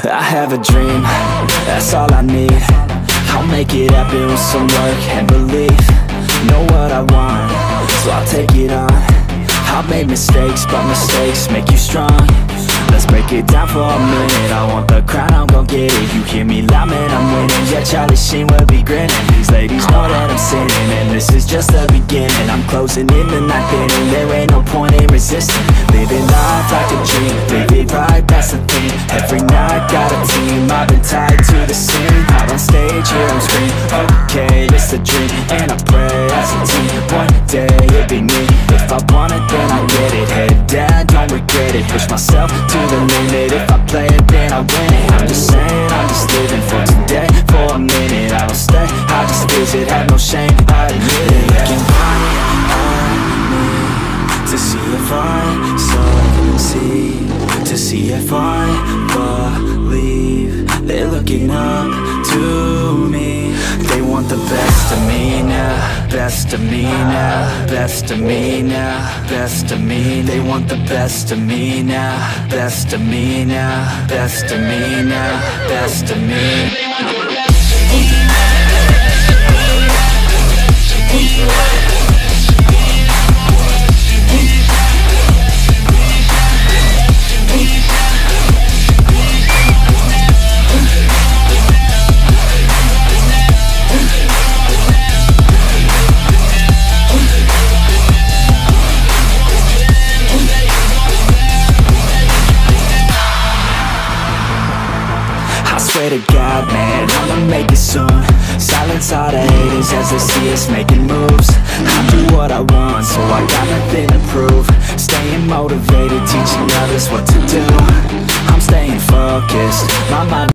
I have a dream, that's all I need. I'll make it happen with some work and belief. Know what I want, so I'll take it on. I've made mistakes, but mistakes make you strong. Let's break it down for a minute. I want the crown, I'm gon' get it. You hear me loud, man, I'm winning. Yeah, Charlie Sheen will be grinning. These ladies know that I'm sinning, and this is just the beginning. I'm closing in the ninth inning, there ain't no point in resisting. Living life like a dream, live it right, that's the thing. Every night, got a team, I've been tied to the scene. Out on stage, hear them scream, okay, it's a dream. And I pray as a team, one day it'll be me. If I want it, then I get it. Head down, don't regret it. Push myself to the limit. If I play it, then I win it. I'm just saying, I'm just living for today. For a minute, I don't stay, I just visit. Have no shame, I admit it. Looking right at me to see if I succeed, to see if I believe. They're looking up to me. They want the best of me now, best of me now, best of me now, best of me. They want the best of me now, best of me now, best of me now, best of me. They want the best of me. Swear to God, man, I'ma make it soon. Silence all the haters as they see us making moves. I do what I want, so I got nothing to prove. Staying motivated, teaching others what to do. I'm staying focused, my mind